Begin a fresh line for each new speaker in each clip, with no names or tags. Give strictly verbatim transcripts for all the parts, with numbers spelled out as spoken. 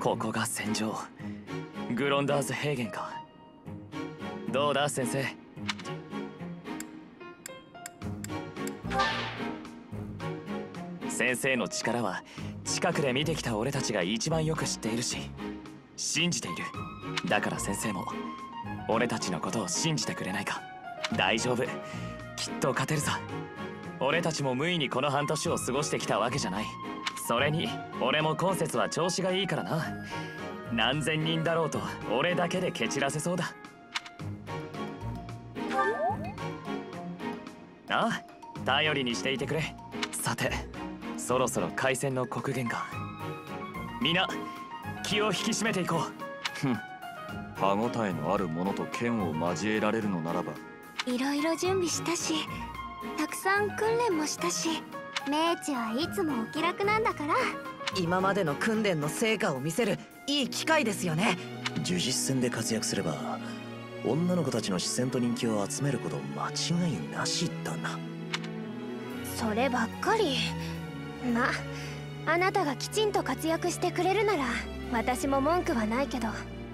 ここが戦場、グロンダーズ平原か。どうだ先生。先生の力は近くで見てきた俺たちが一番よく知っているし、信じている。だから先生も俺たちのことを信じてくれないか。大丈夫、きっと勝てるさ。俺たちも無意にこの半年を過ごしてきたわけじゃない。それに俺も今節は調子がいいからな。何千人だろうと俺だけで蹴散らせそうだ。ああ、頼りにしていてくれ。さて、そろそろ開戦の刻限か。皆気を引き締めていこう。
ふん、歯応えのあるものと剣を交えられるのならば。
いろいろ準備したし、たくさん訓練もしたし、明治はいつもお気楽なんだから。
今までの訓練の成果を見せるいい機会ですよね。
呪術戦で活躍すれば女の子たちの視線と人気を集めること間違いなしだな。
そればっかり。まあ、あなたがきちんと活躍してくれるなら私も文句はないけど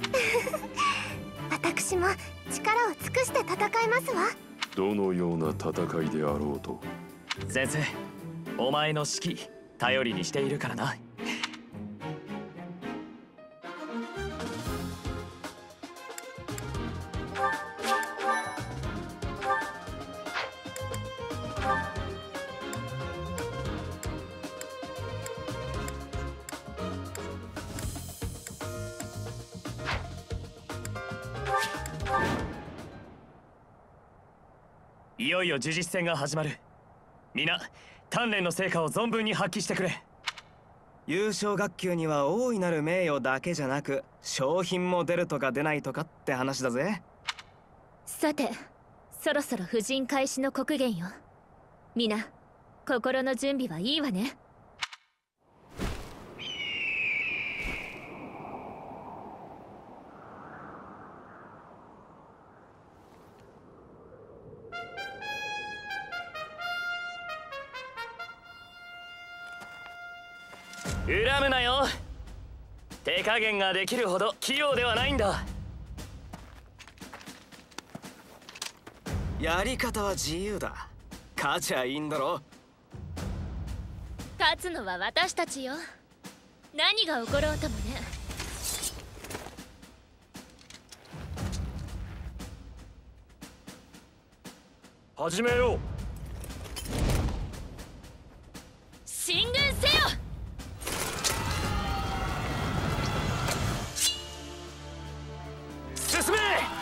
私も力を尽くして戦いますわ。
どのような戦いであろうと。
先生、お前の指揮頼りにしているからな。いよいよ呪術戦が始まる。皆鍛錬の成果を存分に発揮してくれ。
優勝学級には大いなる名誉だけじゃなく賞品も出るとか出ないとかって話だぜ。
さて、そろそろ布陣開始の刻限よ。皆心の準備はいいわね。
恨むなよ。手加減ができるほど器用ではないんだ。
やり方は自由だ。勝ちゃいいんだろ。
勝つのは私たちよ。何が起ころうともね。
始めよう。
進軍せよ。
進め。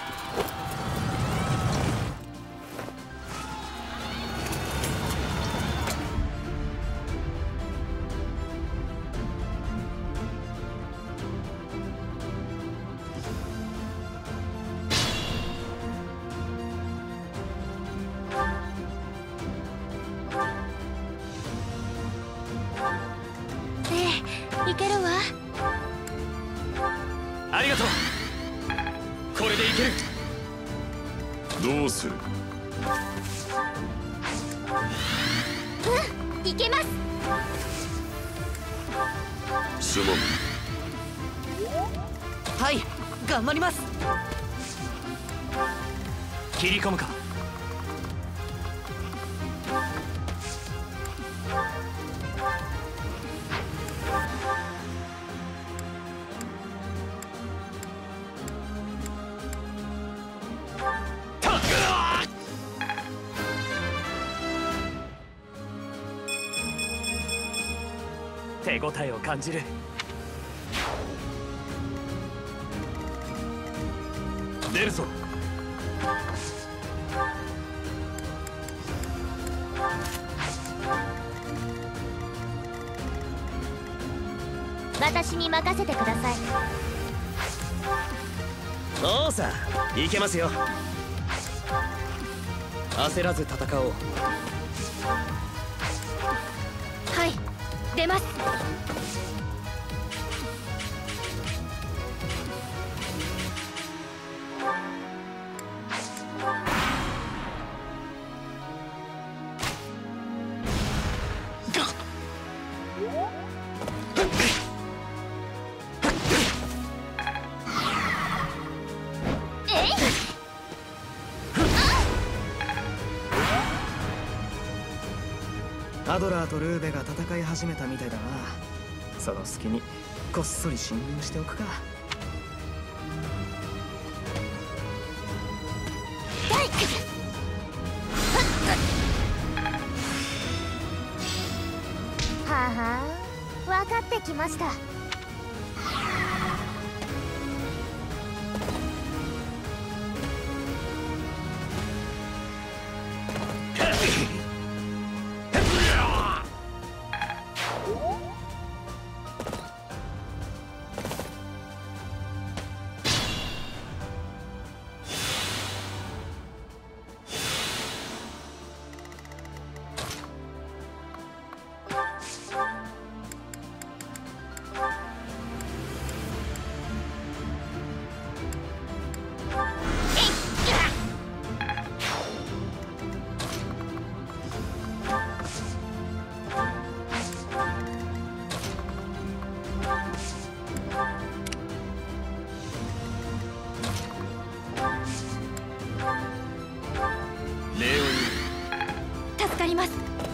いけるわ。
ありがとう。これでいける。
どうする。
うん、いけます。
すまん。
はい、頑張ります。
切り込むか。手応えを感じる。出るぞ。
私に任せてください。
そうさ、いけますよ。焦らず戦おう。
はい、出ます。
アドラーとルーベが戦い始めたみたいだな。その隙にこっそり侵入しておくか。
はは分かってきました。助かります。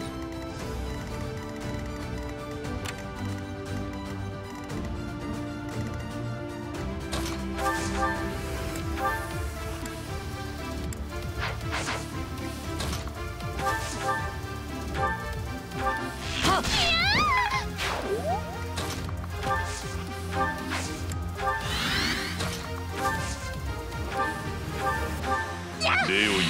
礼を言う。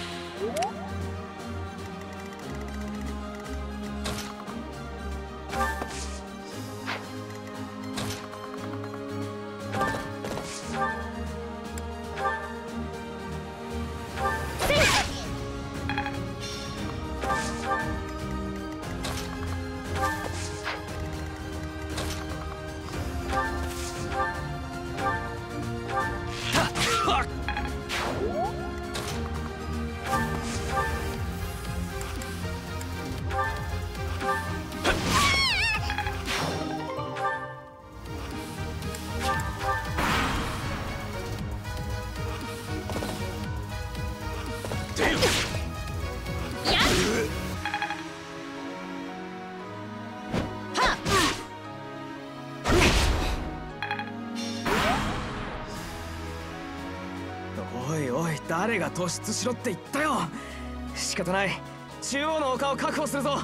おいおい、誰が突出しろって言ったよ。仕方ない、中央の丘を確保するぞ。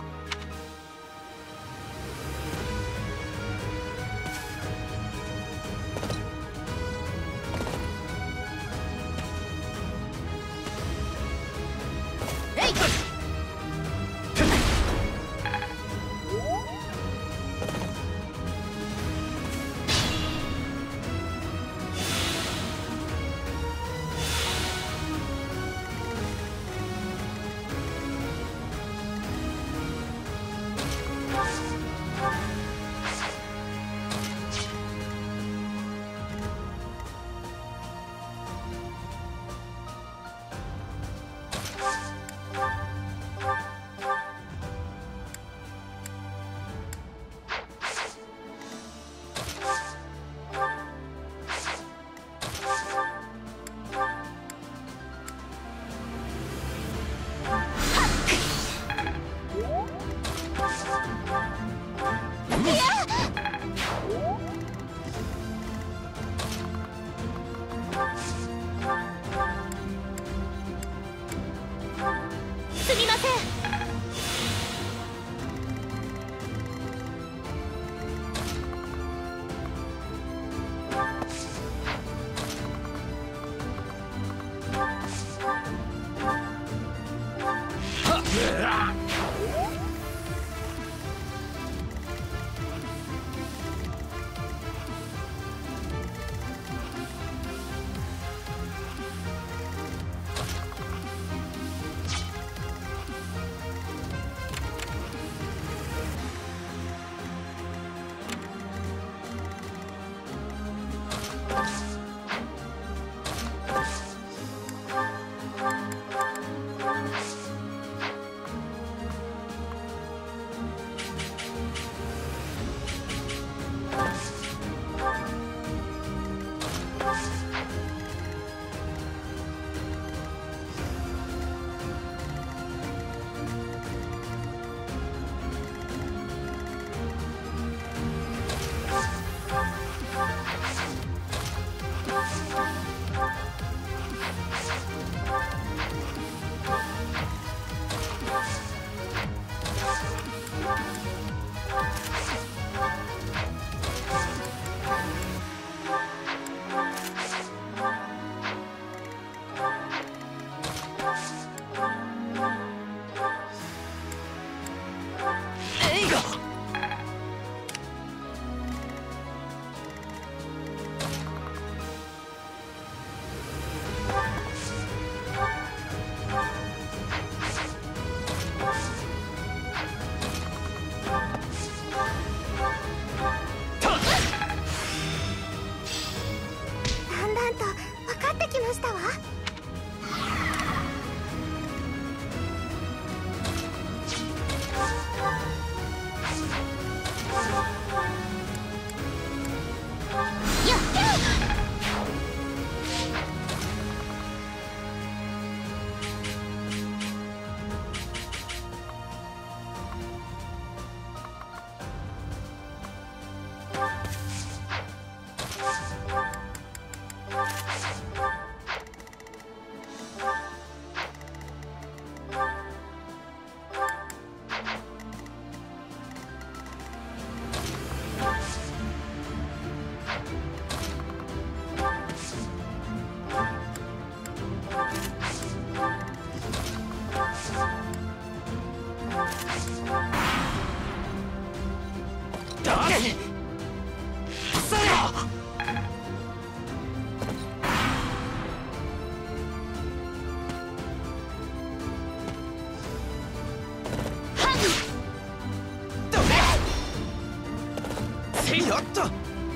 やった。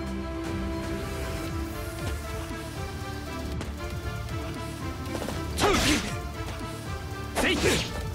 セイク。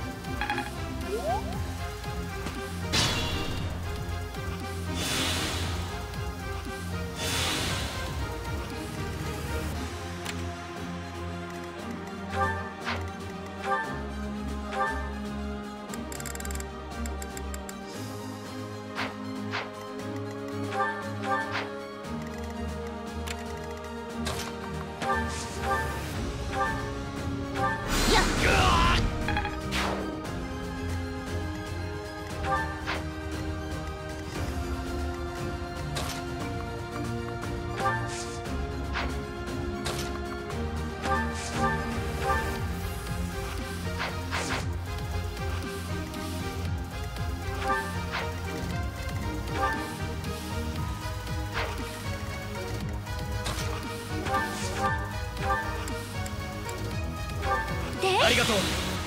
ありがとう。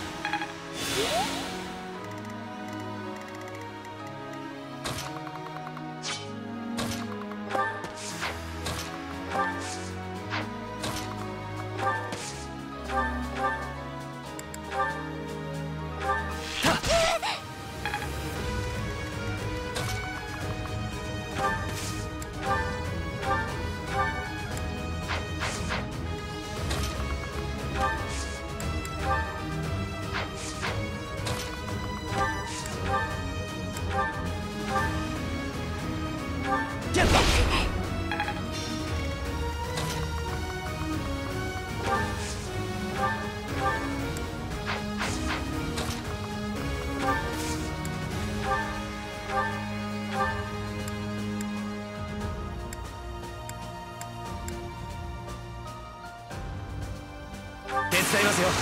手伝いますよ。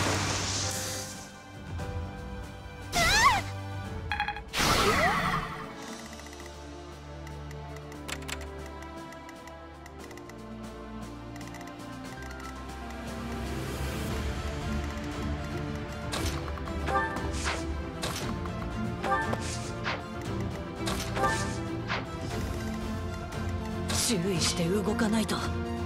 注意して動かないと。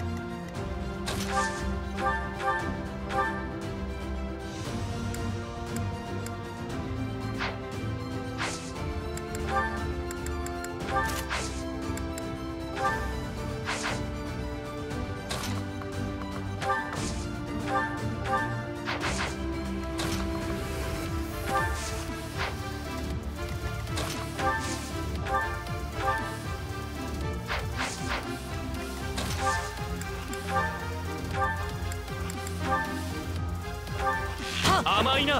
甘いな。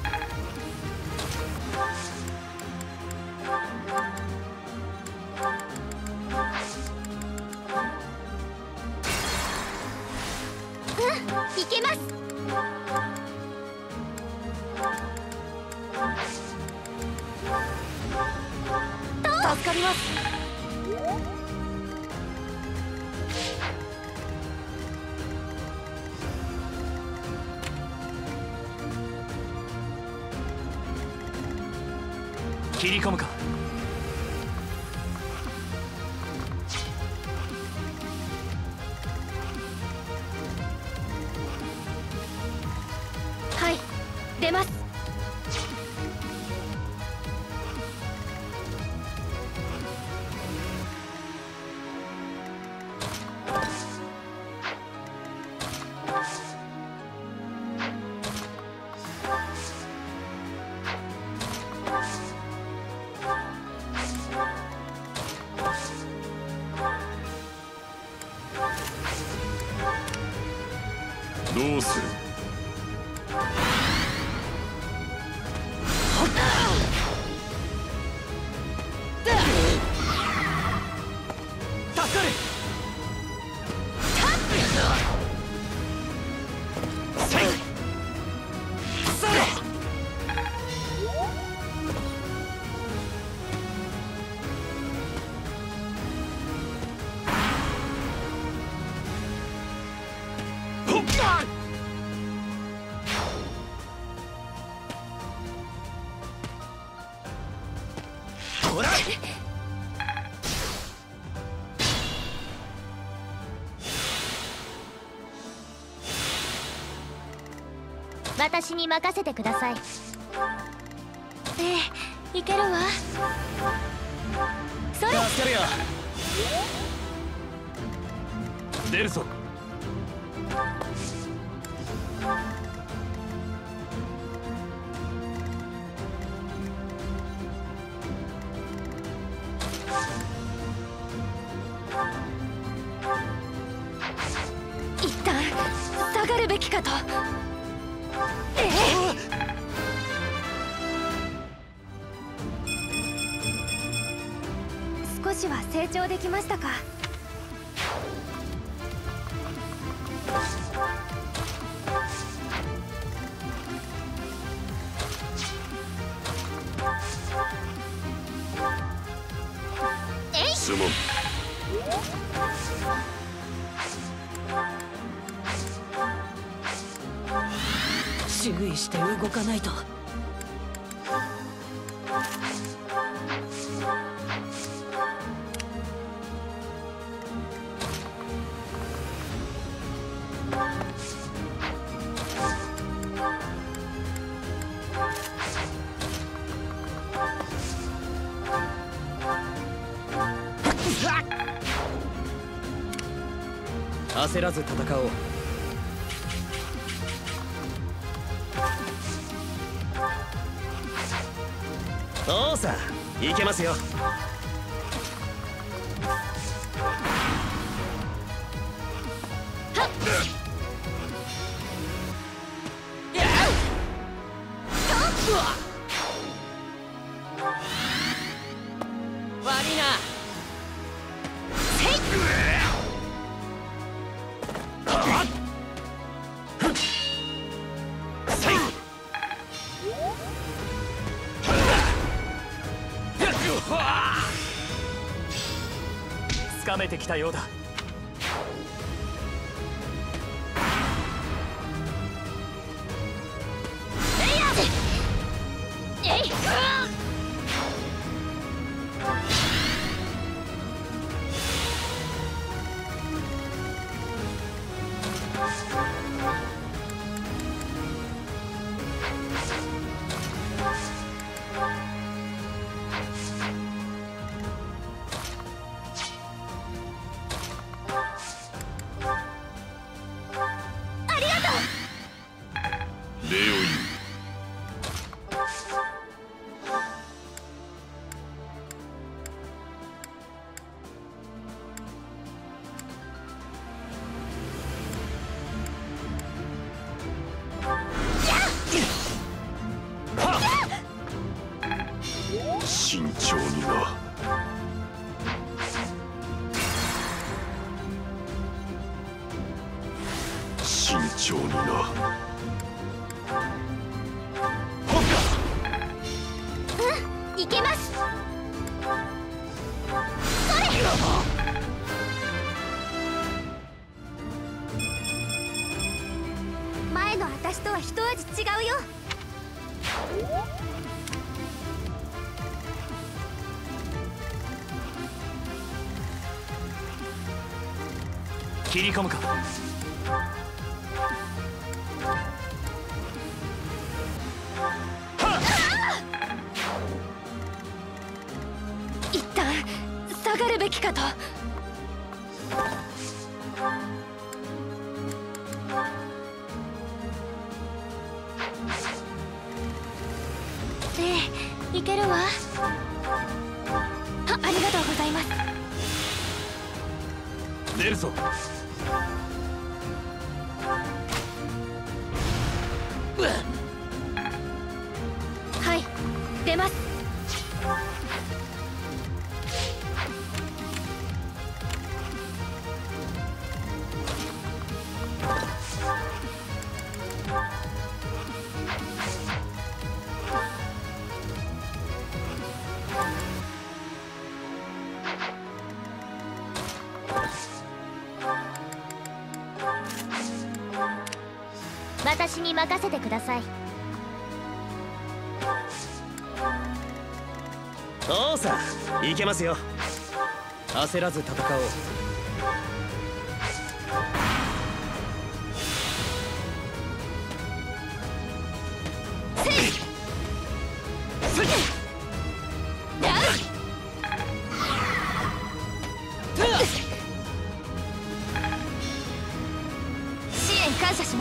いけます。助かります。
切り込むか。
はい、出ます。
どうする？
助かる。
私に任せてください。ええ、いけるわ。それ
助けるよ。
出るぞ。
一旦下がるべきかと。ええ、少しは成長できましたか。
すまん。
注意して動かないと。
焦らず戦おう。
そうさ、いけますよ。
悪いな。
つかめてきたようだ。
えい、
礼を言う。慎重にな。慎重にな。
いけます。それ。前の私とは一味違うよ。
切り込むか。
一旦下がるべきかと。ええ、いけるわ。あ、ありがとうございます。
出るぞ。
はい、出ます。
私に任せてください。
そうさ、いけますよ。
焦らず戦おう。
支援感謝します。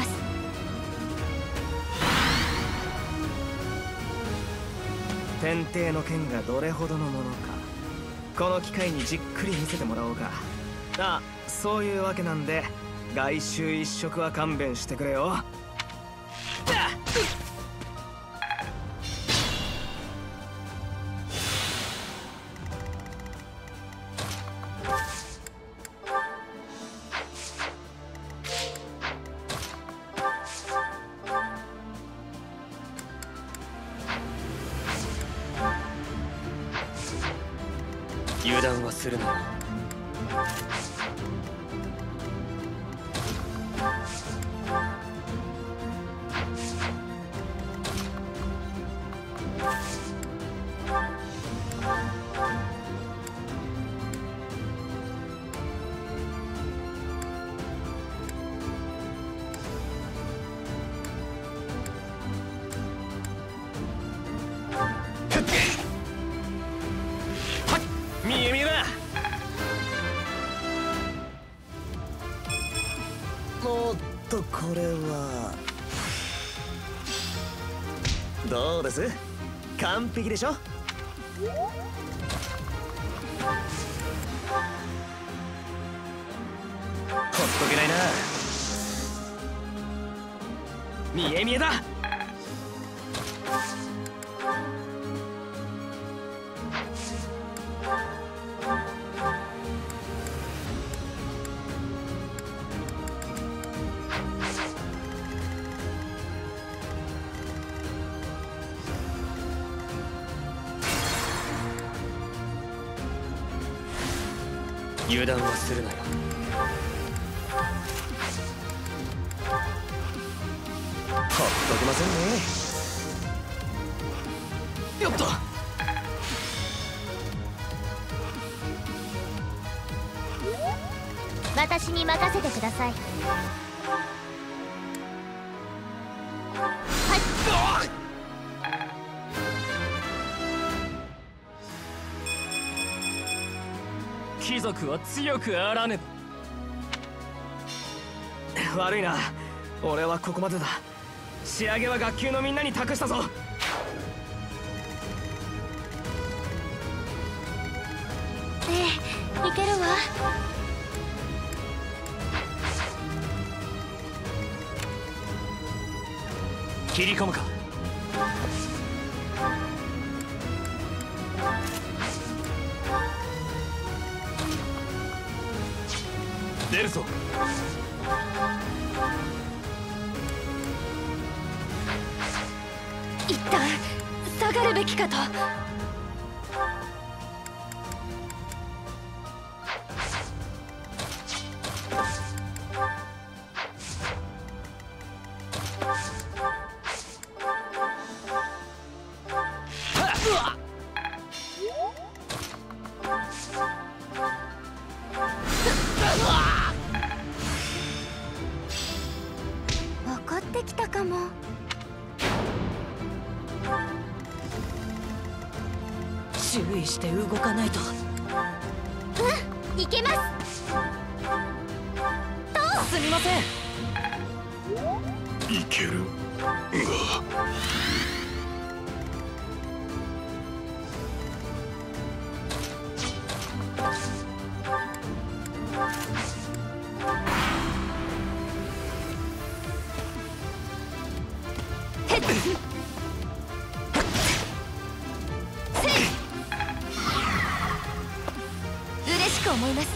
天帝の剣がどれほどのものか、この機会にじっくり見せてもらおうか。あ、そういうわけなんで外周一色は勘弁してくれよ。
油断はするな。見え見えだ。
おっと、これはどうです？完璧でしょ？ほっとけないな。
見え見えだ。
油断はするなよ。
ほっとけませんね。
よっと。
私に任せてください。
貴族は強くあらね
ば。悪いな、俺はここまでだ。仕上げは学級のみんなに託したぞ。
ええ、いけるわ。
切り込むか。出るぞ。
一旦下がるべきかと。分かってきたかも。
注意して動かないと。
うん、いけます。
すみません。
いけるが。
嬉しく思います。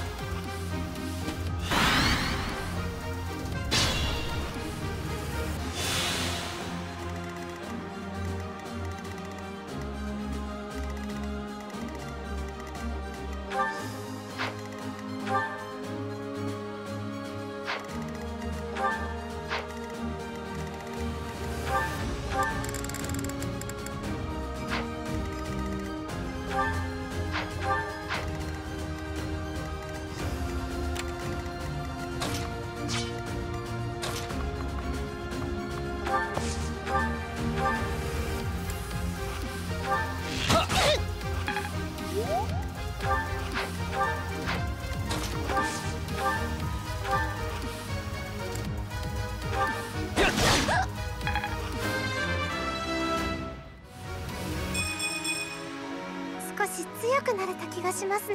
くなれた気がしますの。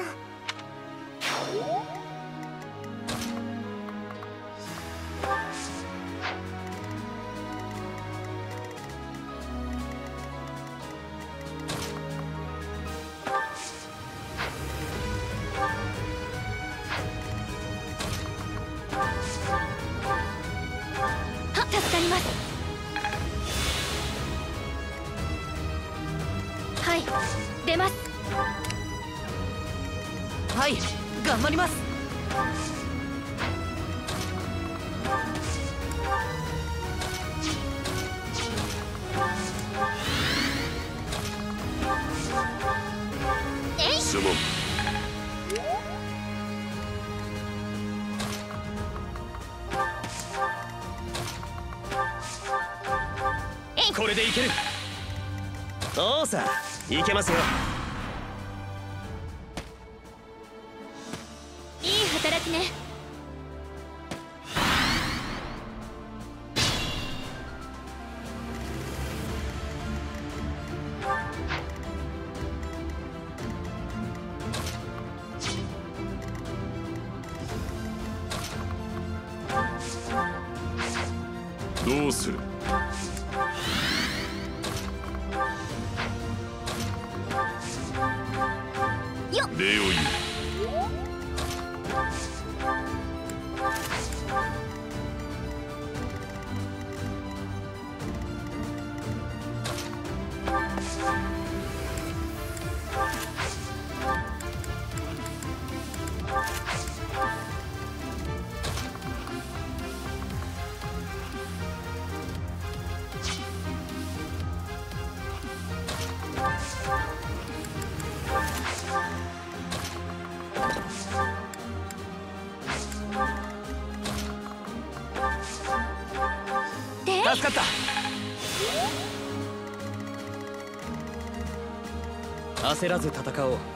助かります。はい、出ます。
はい、頑張ります。
すまん。
これでいける。おうさ、いけますよ。
いい働きね。
どうする？礼を言う。
助かった。焦らず戦おう。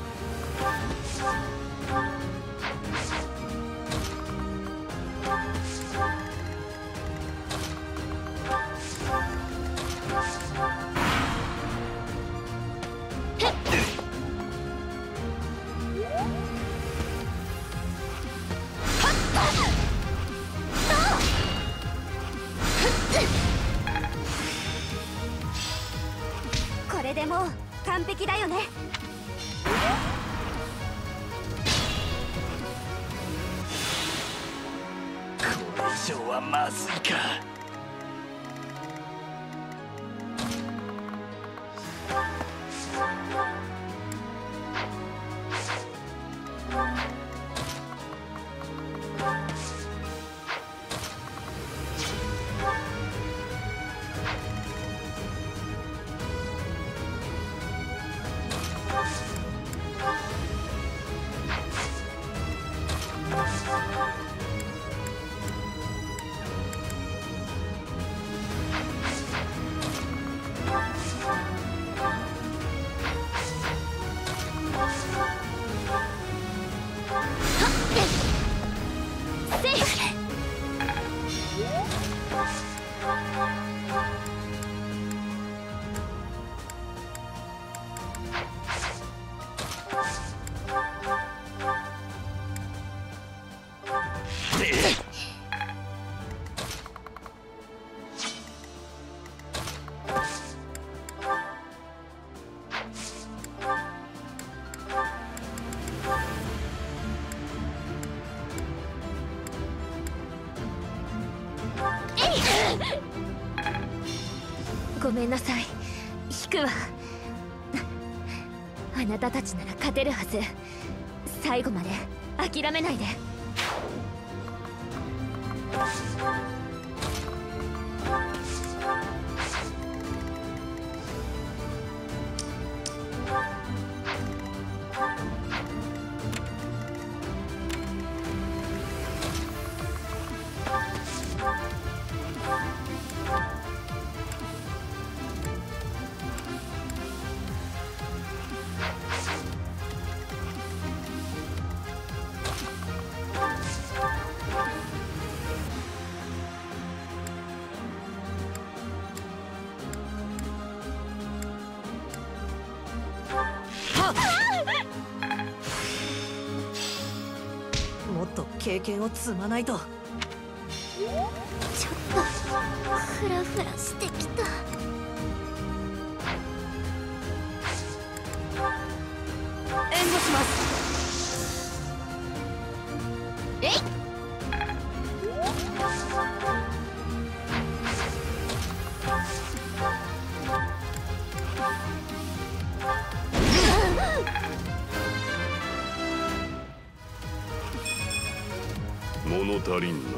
これでもう完璧だよね。
これ以上はまずいか。
ごめんなさい。引くわ。あなたたちなら勝てるはず。最後まで諦めないで。
もっと経験を積まないと。
ちょっとフラフラしてきた。
援護します。
えい
物足りんな。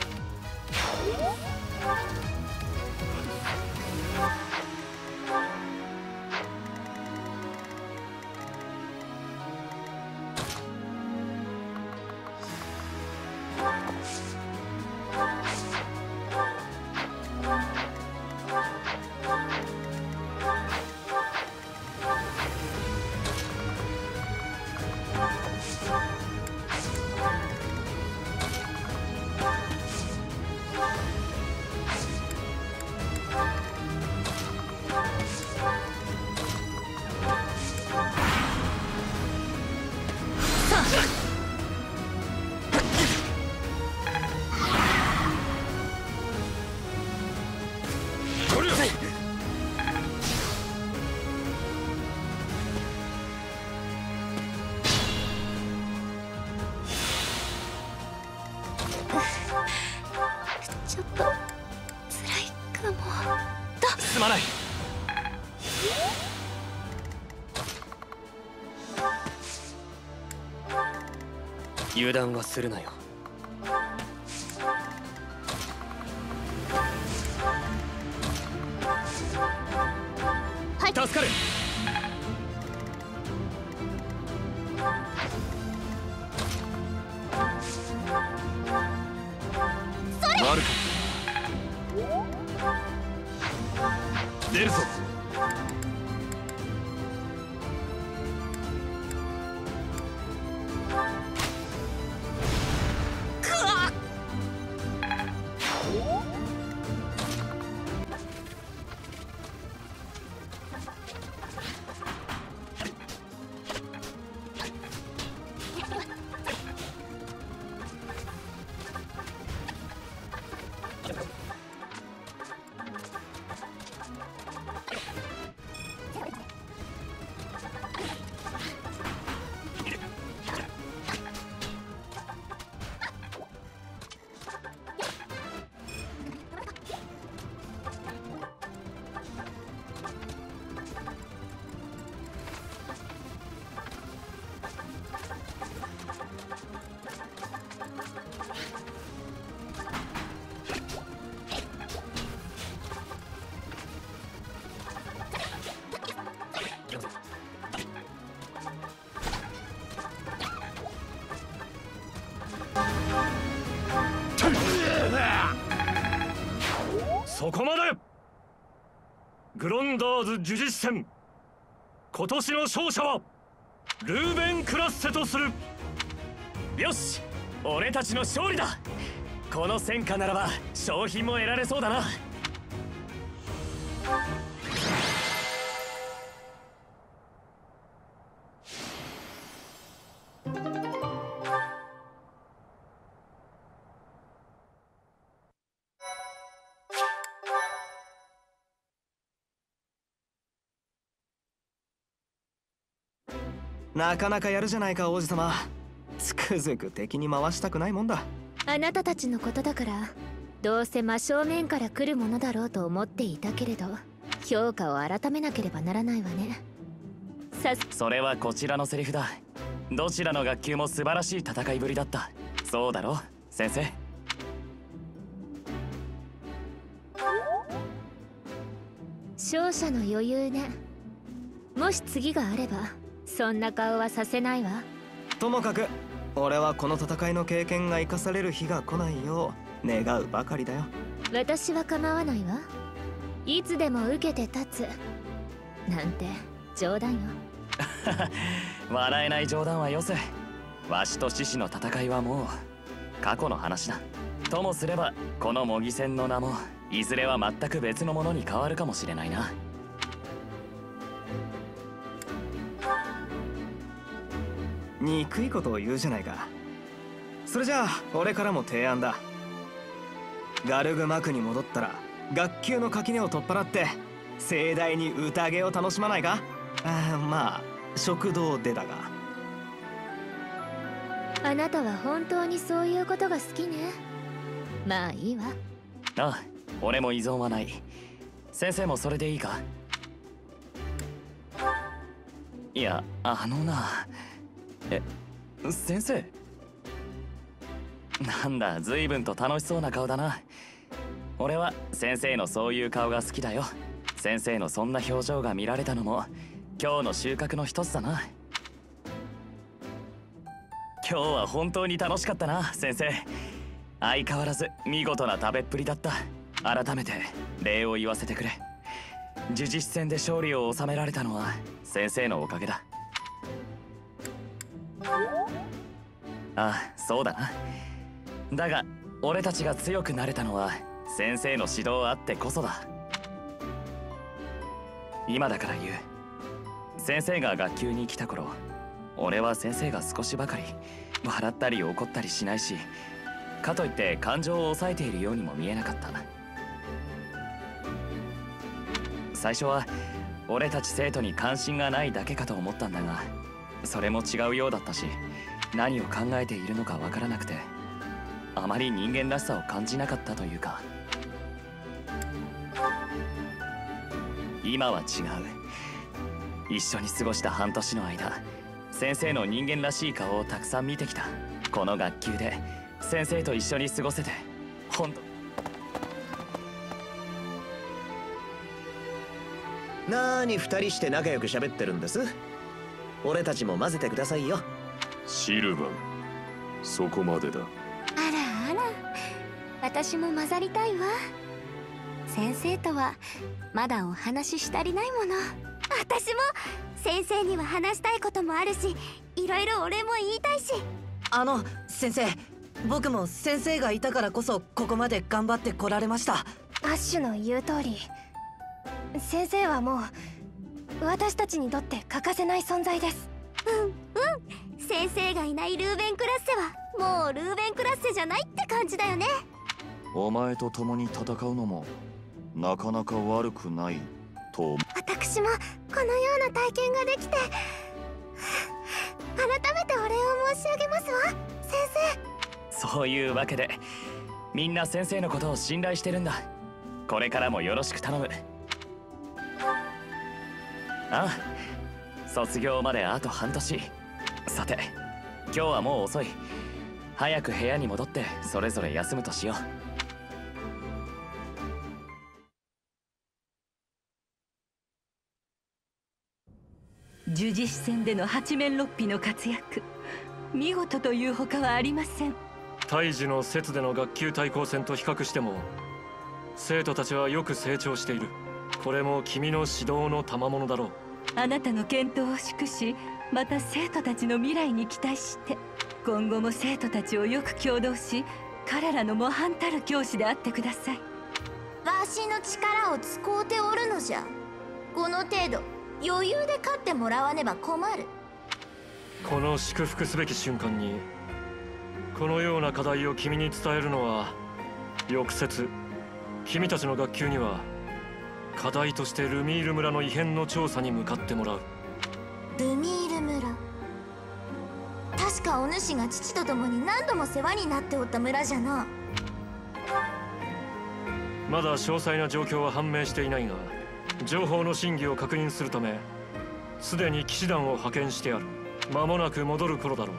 ちょっと辛いかも。
すまない。
油断はするなよ。
はい、
助かる。悪かった出るぞ。そこまで。グロンダーズ呪術戦、今年の勝者はルーベン・クラッセとする。よし、俺たちの勝利だ。この戦果ならば賞品も得られそうだな。
なかなかやるじゃないか王子様。つくづく敵に回したくないもんだ。
あなたたちのことだからどうせ真正面から来るものだろうと思っていたけれど、評価を改めなければならないわね。さす
それはこちらのセリフだ。どちらの学級も素晴らしい戦いぶりだった。そうだろ先生。
勝者の余裕ね。もし次があればそんな顔はさせないわ。
ともかく俺はこの戦いの経験が生かされる日が来ないよう願うばかりだよ。
私は構わないわ。いつでも受けて立つなんて冗談よ。
笑えない冗談はよせ。わしと獅子の戦いはもう過去の話だ。ともすればこの模擬戦の名もいずれは全く別のものに変わるかもしれないな。
憎いことを言うじゃないか。 それじゃあ俺からも提案だ。ガルグマクに戻ったら学級の垣根を取っ払って盛大に宴を楽しまないか？ああ、まあ食堂でだが。
あなたは本当にそういうことが好きね。まあいいわ。
ああ、俺も依存はない。先生もそれでいいか？いや、あのな。え、先生？なんだ、随分と楽しそうな顔だな。俺は先生のそういう顔が好きだよ。先生のそんな表情が見られたのも今日の収穫の一つだな。今日は本当に楽しかったな、先生。相変わらず見事な食べっぷりだった。改めて礼を言わせてくれ。呪術戦で勝利を収められたのは先生のおかげだ。ああ、そうだな。だが俺たちが強くなれたのは先生の指導あってこそだ。今だから言う。先生が学級に来た頃、俺は先生が少しばかり笑ったり怒ったりしないし、かといって感情を抑えているようにも見えなかった。最初は俺たち生徒に関心がないだけかと思ったんだが、それも違うようだったし、何を考えているのかわからなくて、あまり人間らしさを感じなかったというか。今は違う。一緒に過ごした半年の間、先生の人間らしい顔をたくさん見てきた。この学級で先生と一緒に過ごせて本当。
なーに二人して仲良く喋ってるんです？俺たちも混ぜてくださいよ。
シルバン、そこまでだ。
あらあら、私も混ざりたいわ。先生とはまだお話ししたりないもの。私も先生には話したいこともあるし、いろいろ俺も言いたいし。
あの先生、僕も先生がいたからこそここまで頑張ってこられました。
アッシュの言う通り、先生はもう私たちにとって欠かせない存在です。うんうん、先生がいないルーベンクラッセはもうルーベンクラッセじゃないって感じだよね。
お前と共に戦うのもなかなか悪くないと思う。
私もこのような体験ができて改めてお礼を申し上げますわ、先
生。そういうわけでみんな先生のことを信頼してるんだ。これからもよろしく頼む。ああ、卒業まであと半年。さて、今日はもう遅い。早く部屋に戻ってそれぞれ休むとしよう。
呪術戦での八面六臂の活躍、見事というほかはありません。
胎児の節での学級対抗戦と比較しても生徒たちはよく成長している。これも君の指導の賜物だろう。
あなたの健闘を祝し、また生徒たちの未来に期待して、今後も生徒たちをよく協働し、彼らの模範たる教師であってください。
わしの力を使うておるのじゃ。この程度余裕で勝ってもらわねば困る。
この祝福すべき瞬間にこのような課題を君に伝えるのは、翌節君たちの学級には課題としてルミール村の異変の調査に向かってもらう。
ルミール村、確かお主が父と共に何度も世話になっておった村じゃな。
まだ詳細な状況は判明していないが、情報の真偽を確認するためすでに騎士団を派遣してある。間もなく戻る頃だろ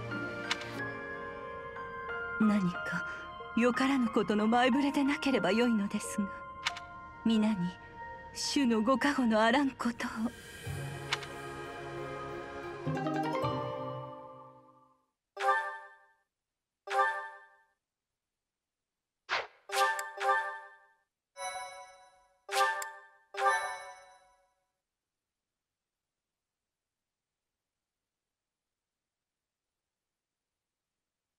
う。何かよからぬことの前触れでなければよいのですが、皆に主のご加護のあらんことを。